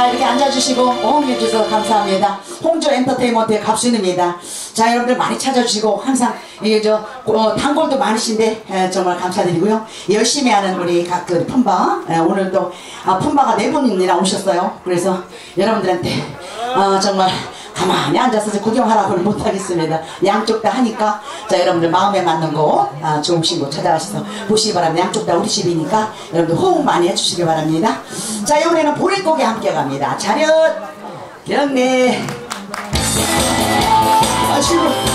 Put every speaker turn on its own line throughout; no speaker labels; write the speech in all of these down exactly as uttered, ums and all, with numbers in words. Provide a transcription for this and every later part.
자, 이렇게 앉아주시고 호응해주셔서 감사합니다. 홍조 엔터테인먼트의 갑순입니다. 자, 여러분들 많이 찾아주시고 항상 이게 저 어, 단골도 많으신데 에, 정말 감사드리고요. 열심히 하는 우리 각그 품바, 에, 오늘도 아, 품바가 네 분이나 오셨어요. 그래서 여러분들한테 어, 정말 가만히 앉아서 구경하라고는 못하겠습니다. 양쪽 다 하니까 자, 여러분들 마음에 맞는 곳 아, 좋으신 곳 찾아가셔서 보시기 바랍니다. 양쪽 다 우리 집이니까 여러분들 호응 많이 해주시기 바랍니다. 자, 이번에는 보릿고개 함께 갑니다. 차렷 경례. 아시고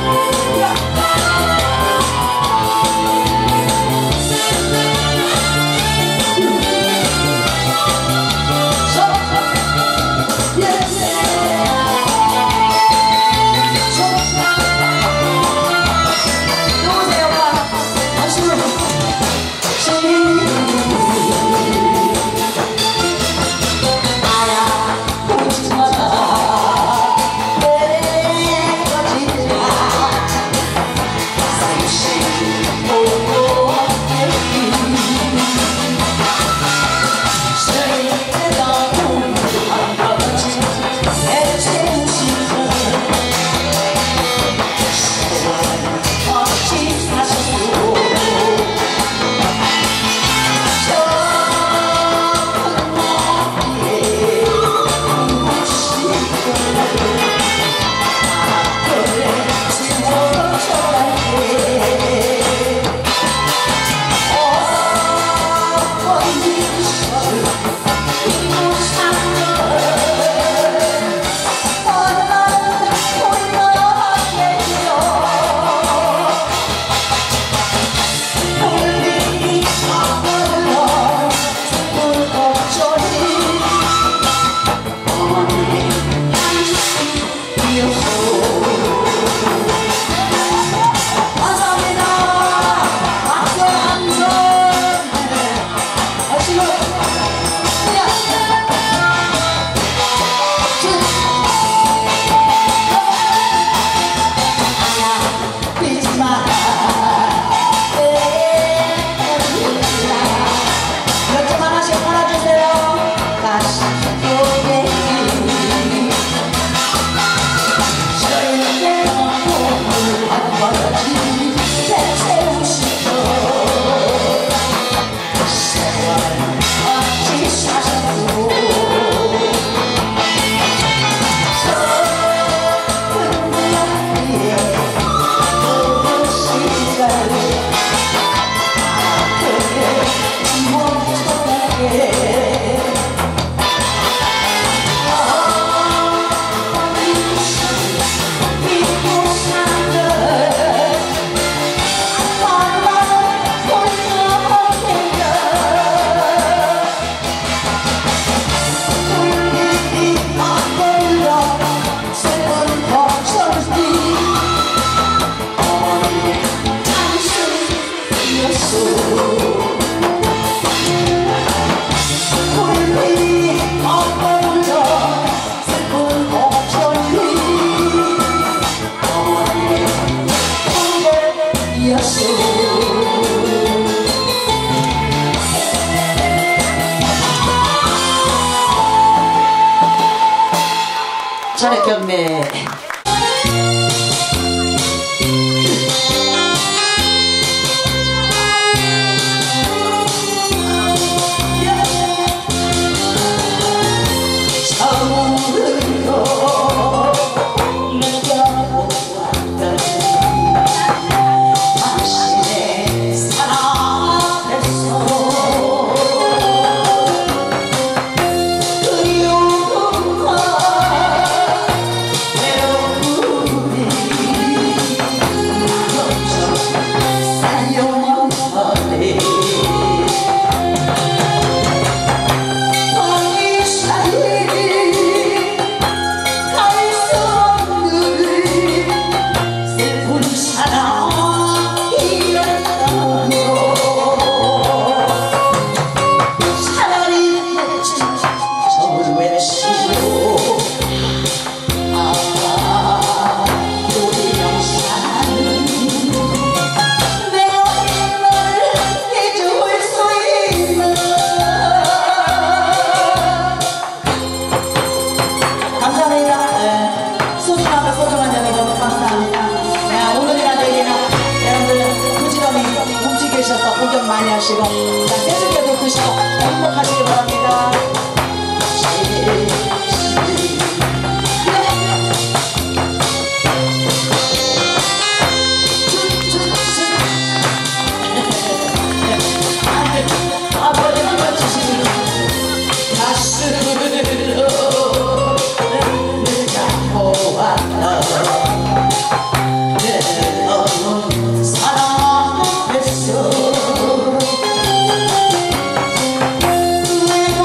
차례 경례. 드시고 자 새벽에도 드시고 행복하시기 바랍니다. 아버지가 주시는 가슴으로 잡고 왔다. 사랑했어. 왜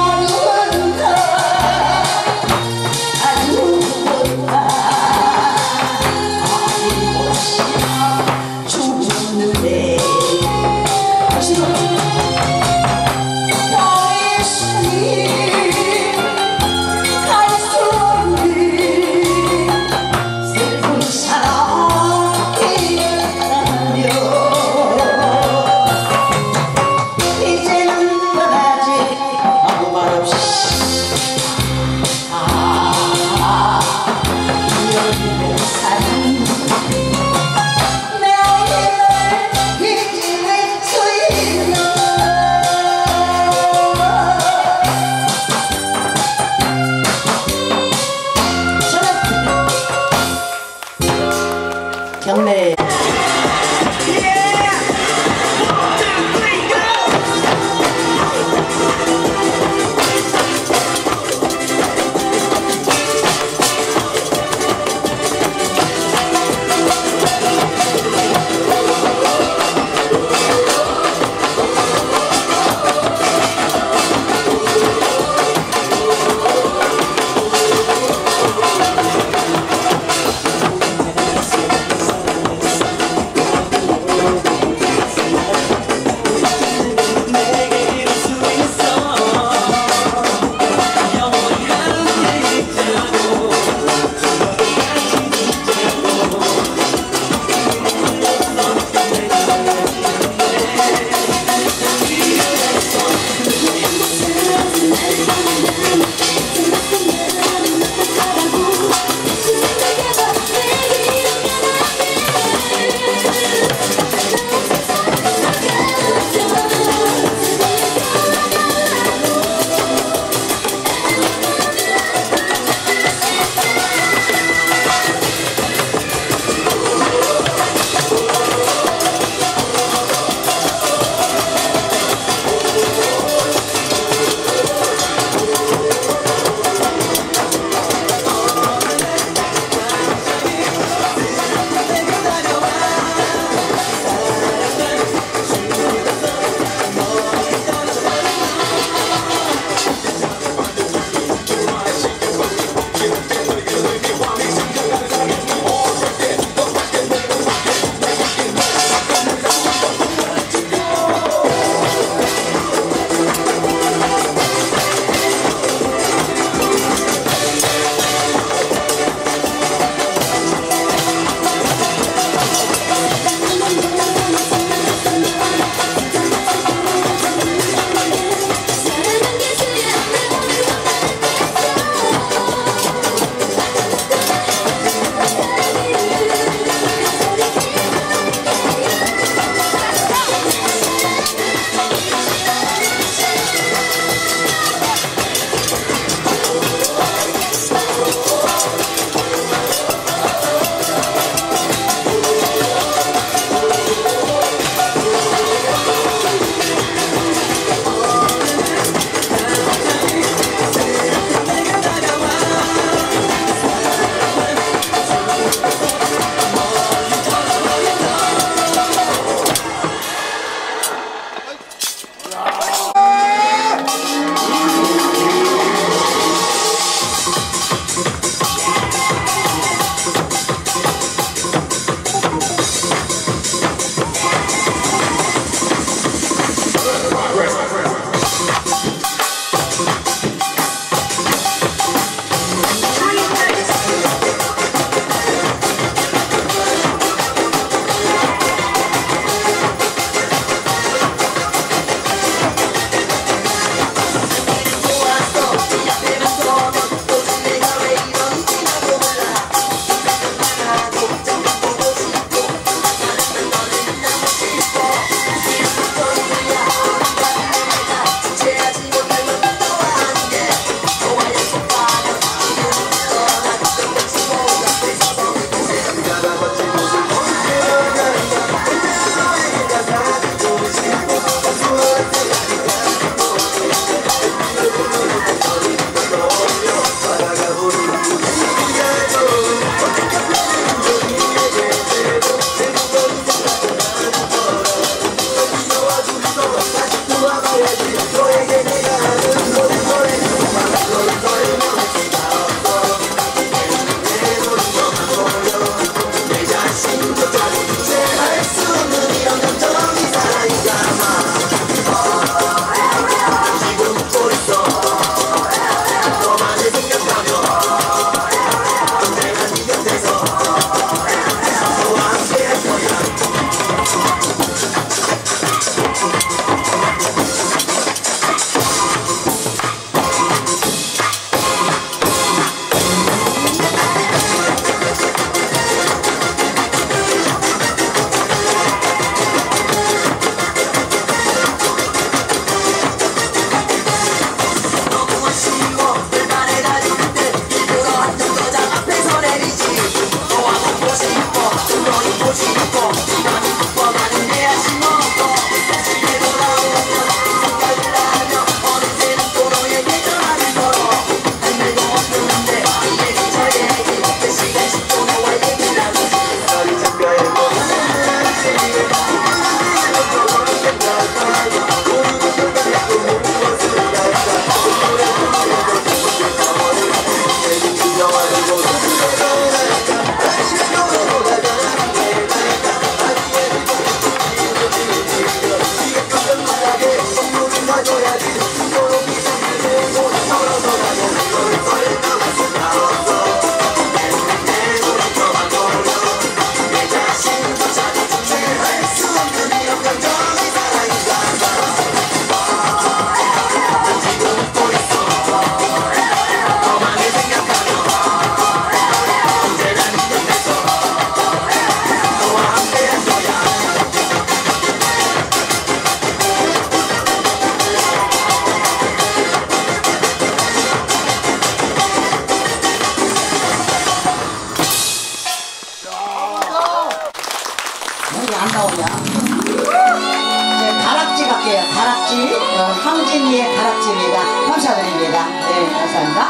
감사합니다.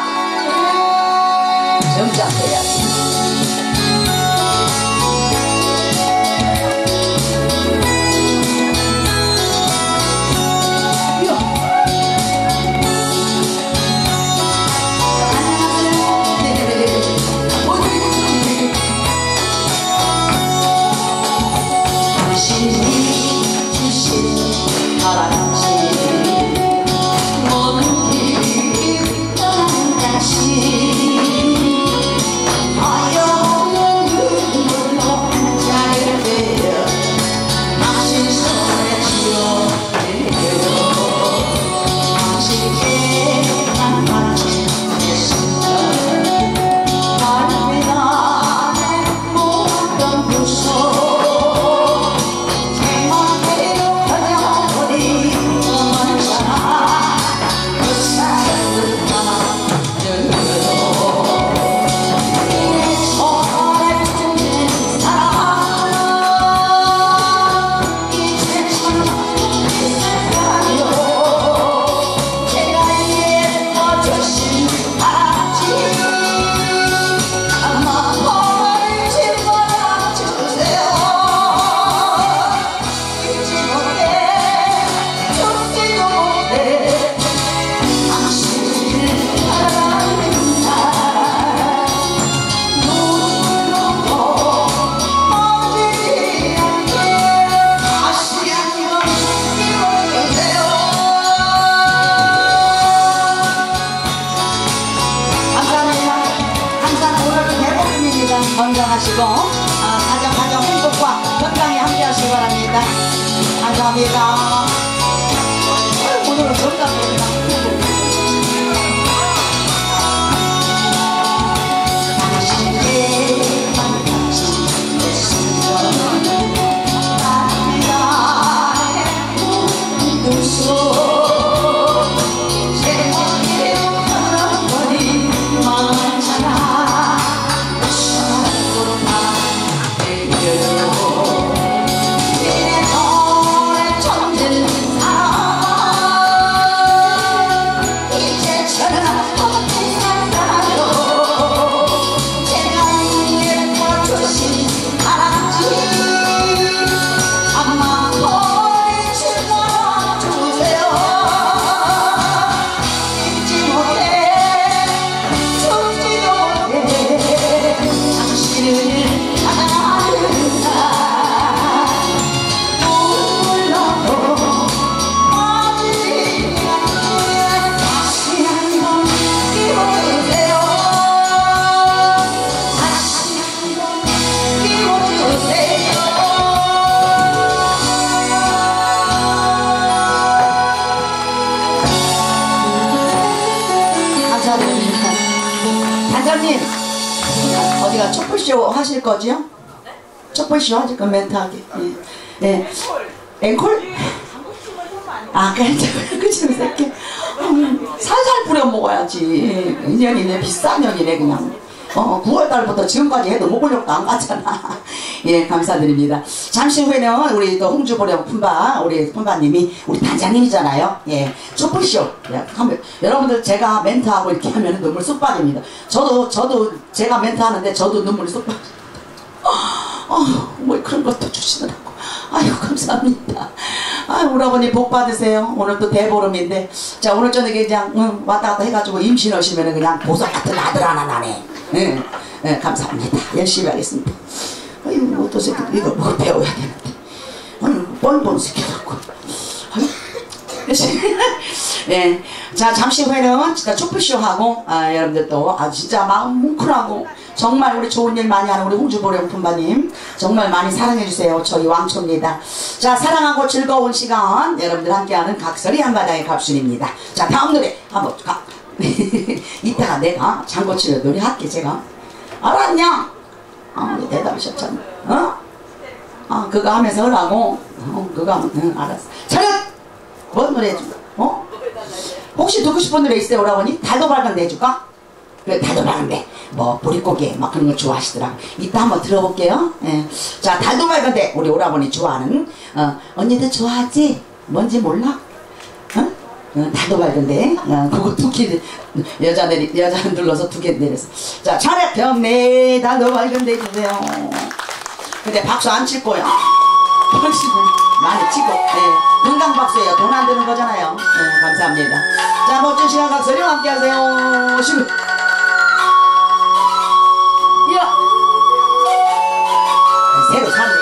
점잡해야지. 건강하시고 아, 가정 가정 행복과 건강히 함께하시기 바랍니다. 감사합니다. 오늘은 건강입니다. 단장님 어디가 촛불쇼 하실 거지요? 촛불쇼 하실 건 멘트하게. 예. 예. 앵콜? 아 그래 그치 새끼 살살 뿌려 먹어야지. 인연이네 비싼 년이네 그냥. 어, 구월달부터 지금까지 해도 먹으려고 안 갔잖아. 예, 감사드립니다. 잠시 후에는 우리 또 홍주보령 품바, 우리 품바님이 우리 단장님이잖아요. 예, 촛불쇼. 예, 하면, 여러분들 제가 멘트하고 이렇게 하면 눈물 쑥 빠집니다. 저도, 저도 제가 멘트 하는데 저도 눈물이 쑥 빠집니다. 어, 뭐 그런 것도 주시더라고. 아유, 감사합니다. 아유, 오라버니 복 받으세요. 오늘 또 대보름인데. 자, 오늘 저녁에 그냥 응, 왔다 갔다 해가지고 임신하시면 그냥 보석 같은 아들 하나 나네. 네, 네, 감사합니다. 열심히 하겠습니다. 아유, 또 새끼 이거 뭐 배워야 되는데. 아유, 뻔뻔 새끼갖고. 아유, 열심히. 네, 자, 잠시 후에는 진짜 촛불쇼하고, 아, 여러분들 또, 아, 진짜 마음 뭉클하고, 정말 우리 좋은 일 많이 하는 우리 홍주보령 품바님, 정말 많이 사랑해주세요. 저희 왕초입니다. 자, 사랑하고 즐거운 시간, 여러분들 함께하는 각설이 한바닥의 갑순입니다. 자, 다음 노래 한번 가. 이따가 내가 장고치려 노래 할게 제가. 알았냐? 아, 대답하셨잖아. 어? 아, 그거 하면서 하라고. 어, 그거 하면 응, 알았어. 차렷! 뭔 노래 해줄까? 어? 혹시 듣고 싶은 노래 있어요, 오라버니? 달도 밝은데 해줄까? 그래, 달도 밝은데 뭐 보릿고개 막 그런 거 좋아하시더라고. 이따 한번 들어볼게요. 예. 자, 달도 밝은데 우리 오라버니 좋아하는 어, 언니들 좋아하지? 뭔지 몰라? 어? 어, 다도 밝은데 어, 그거 두개 여자들이 여자 눌러서 두 개 내려서 자 차례평 네 다도 밝은데 주세요. 근데 박수 안 칠 거야. 박수는 많이 치고 네. 건강 박수예요. 돈 안 드는 거잖아요. 네, 감사합니다. 자 멋진 시간 각설이와 함께 하세요. 시구 이야 새로 샀네.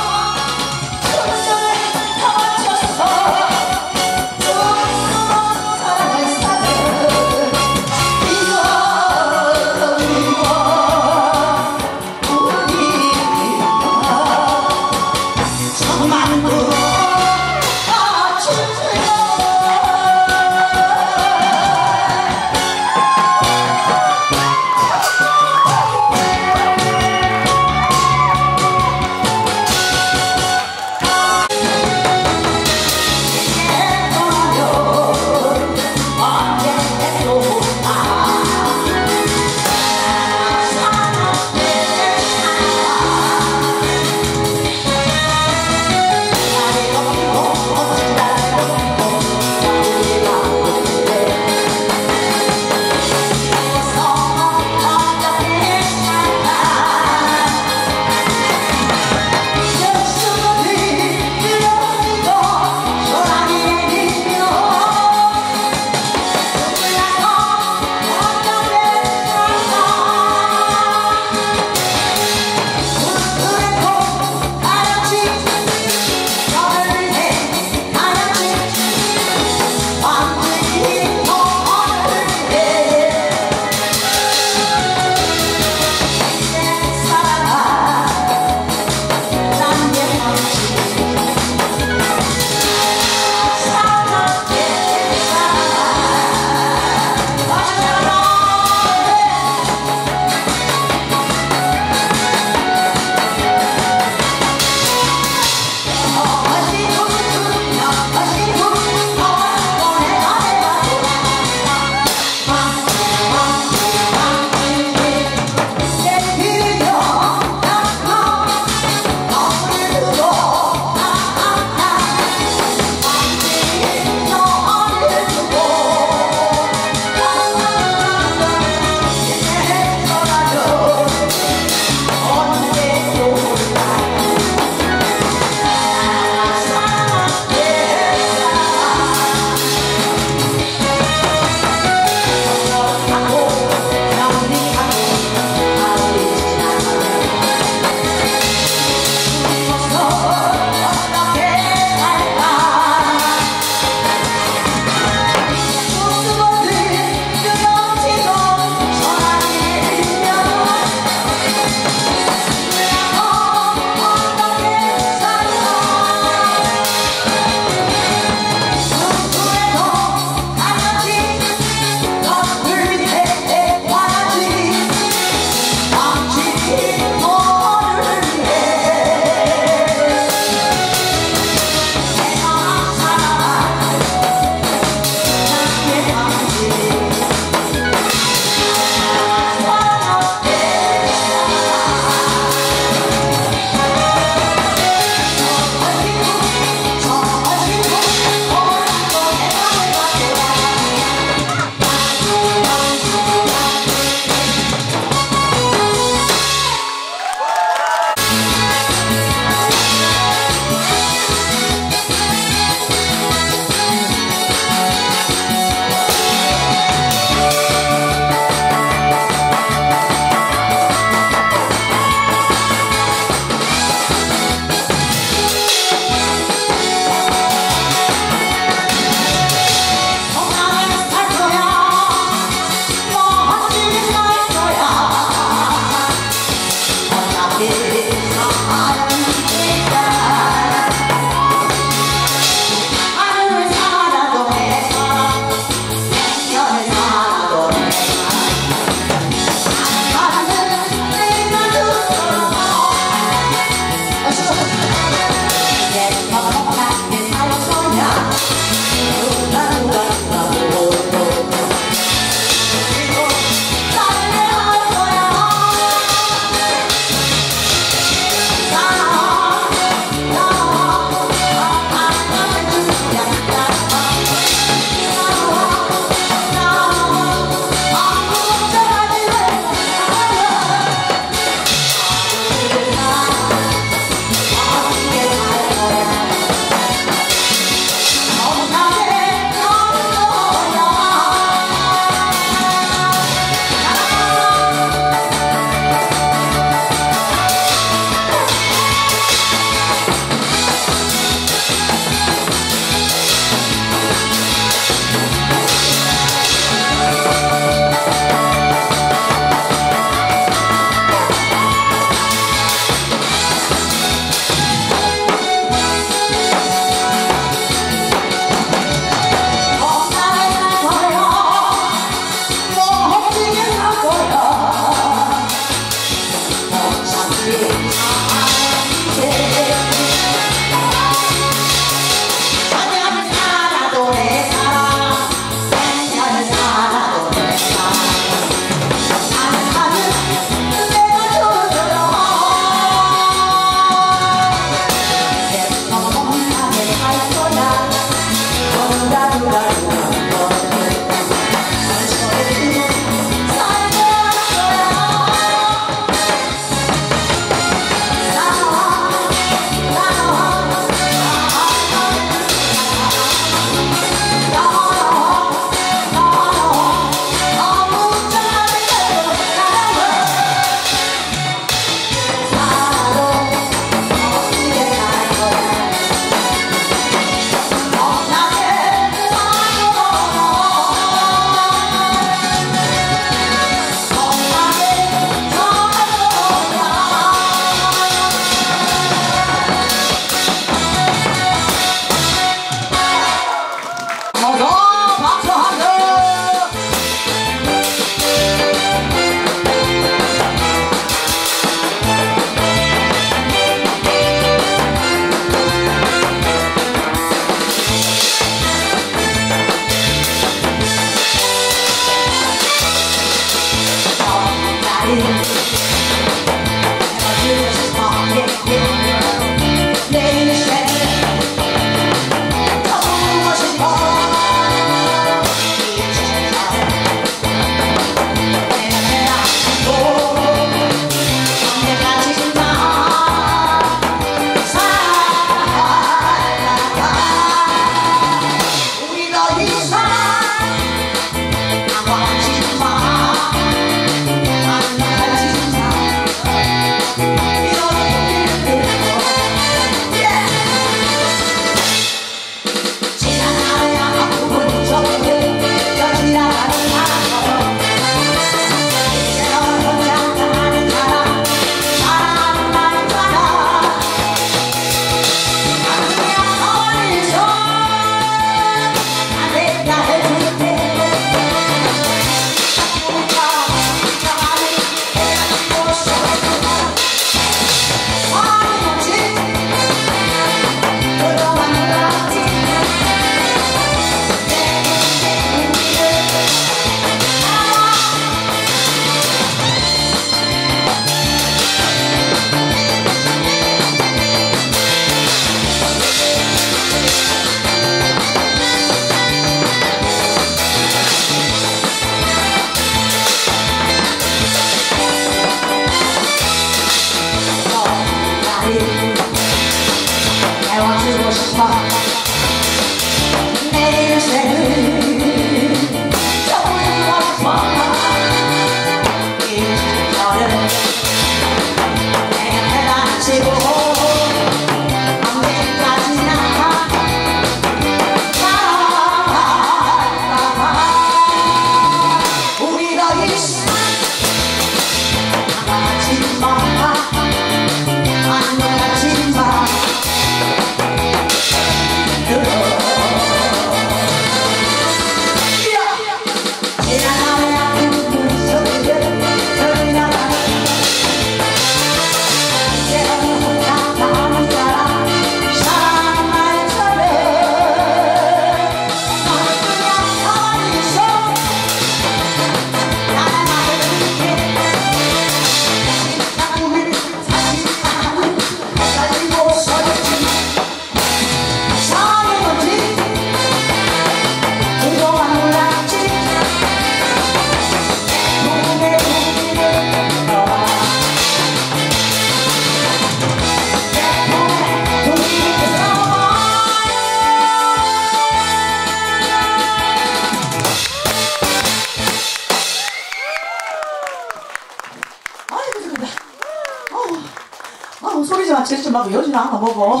소리지만 지르지 말고 요즘에 하나 먹어.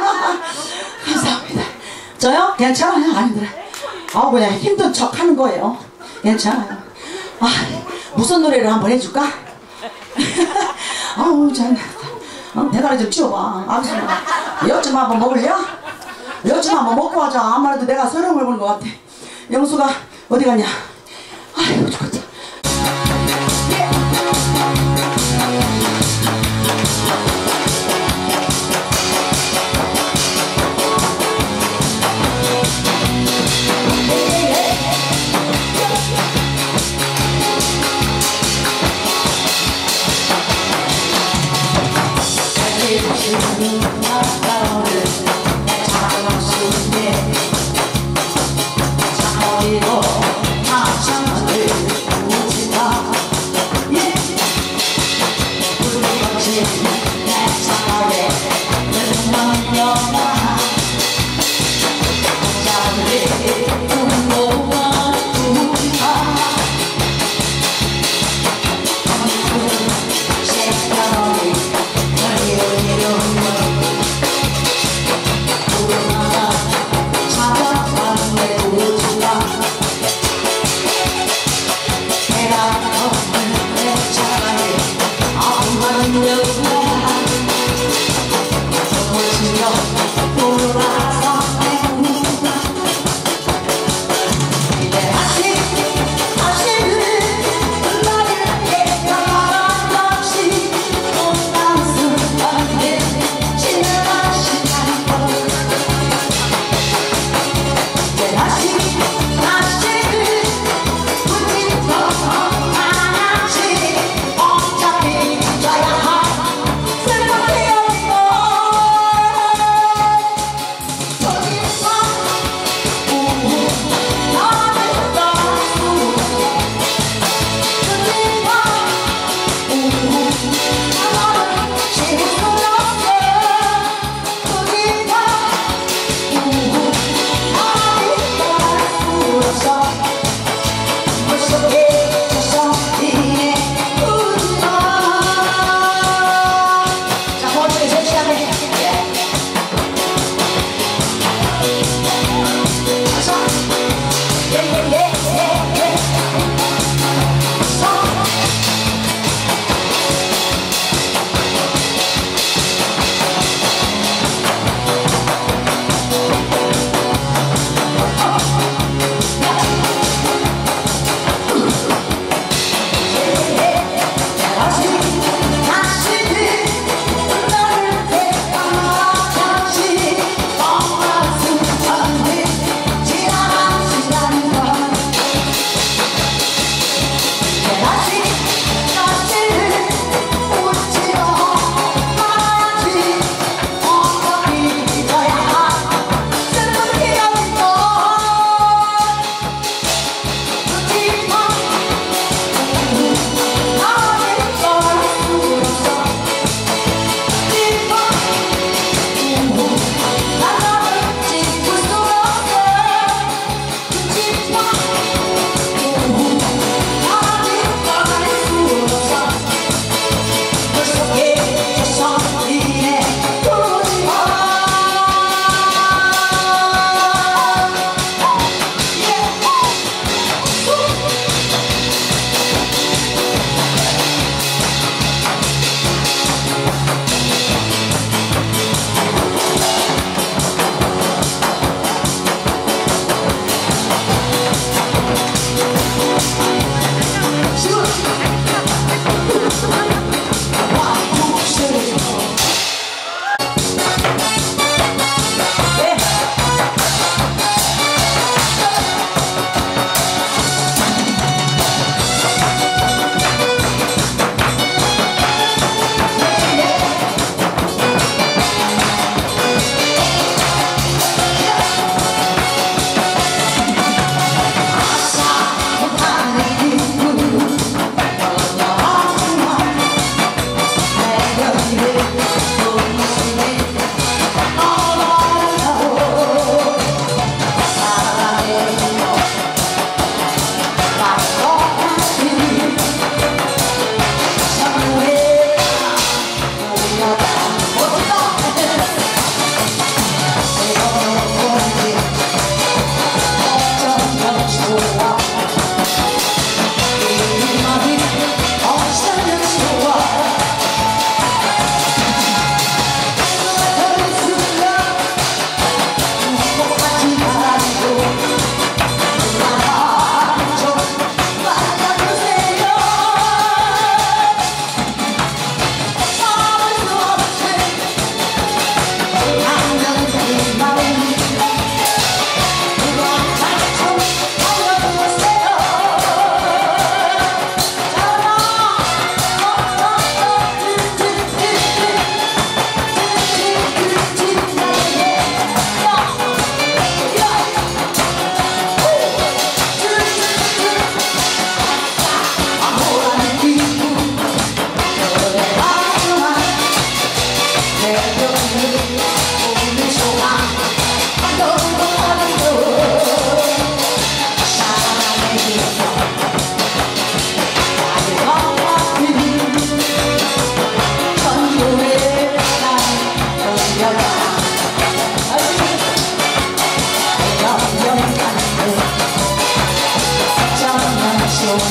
감사합니다. 저요? 괜찮아요. 아니더라. 아 그냥 힘든 척 하는 거예요. 괜찮아요. 아 무슨 노래를 한번 해줄까? 아우 잘 어, 대가리 좀 치워봐. 알겠습니다. 여쭈 한번 먹을려? 여쭈 한번 먹고 하자. 아무래도 내가 서름을 보는 것 같아. 영수가 어디 갔냐? 아이고 죽겠다.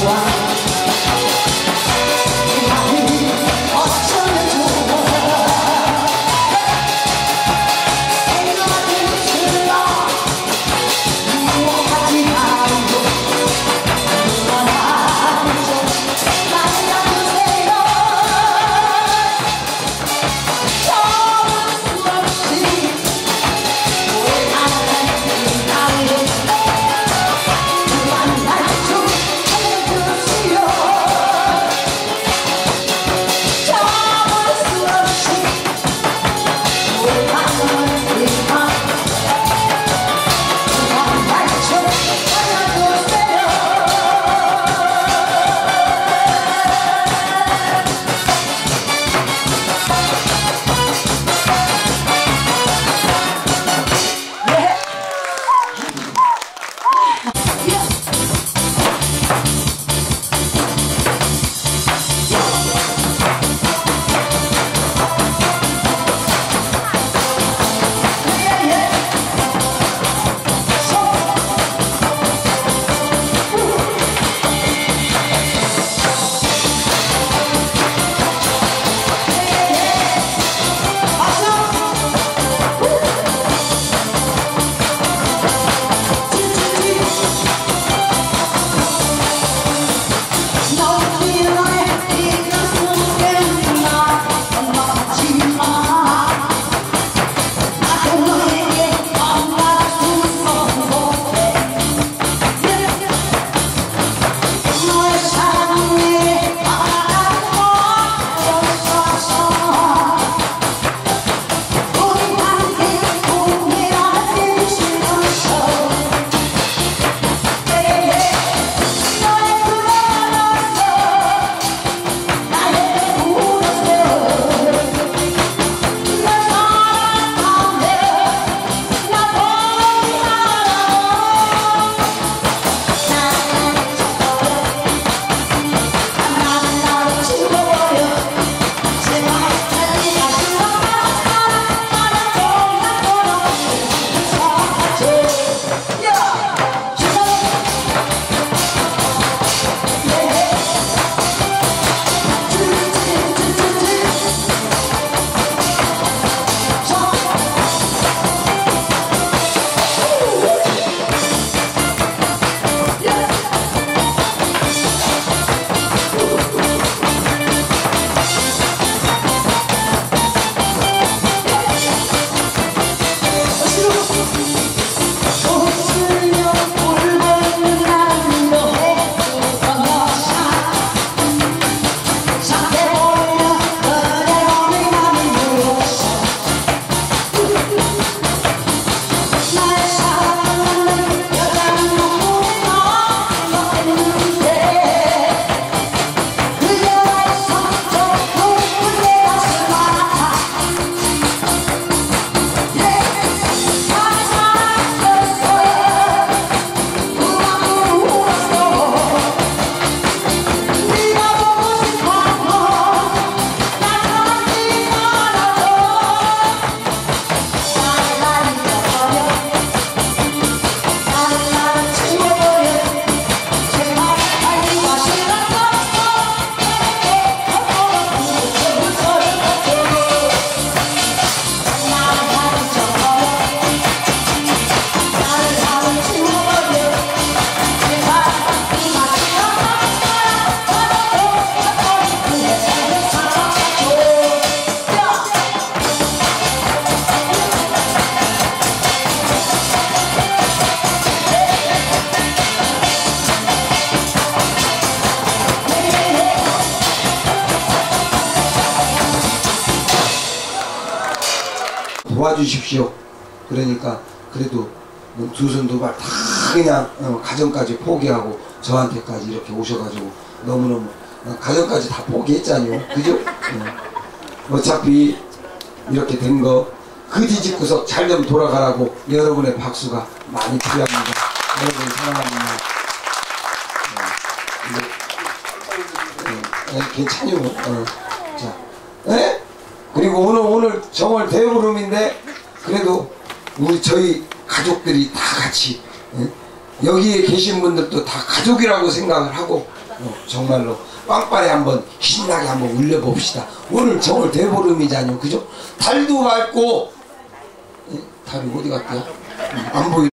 도와주십시오. 그러니까 그래도 두 손 두 발 다 그냥 어, 가정까지 포기하고 저한테까지 이렇게 오셔가지고 너무너무 어, 가정까지 다 포기했잖아요. 그죠? 어. 어차피 이렇게 된 거 그 뒤집고서 잘 좀 돌아가라고 여러분의 박수가 많이 필요합니다. 여러분 사랑합니다. 어, 네, 괜찮요. 어. 자, 네? 그리고 오늘 오늘 정월 대보름인데 그래도 우리 저희 가족들이 다 같이 예? 여기에 계신 분들도 다 가족이라고 생각을 하고 어, 정말로 빵빠레 한번 신나게 한번 울려봅시다. 오늘 정월 대보름이잖요, 그죠? 달도 밝고, 에? 달이 어디 갔대요? 안 보이.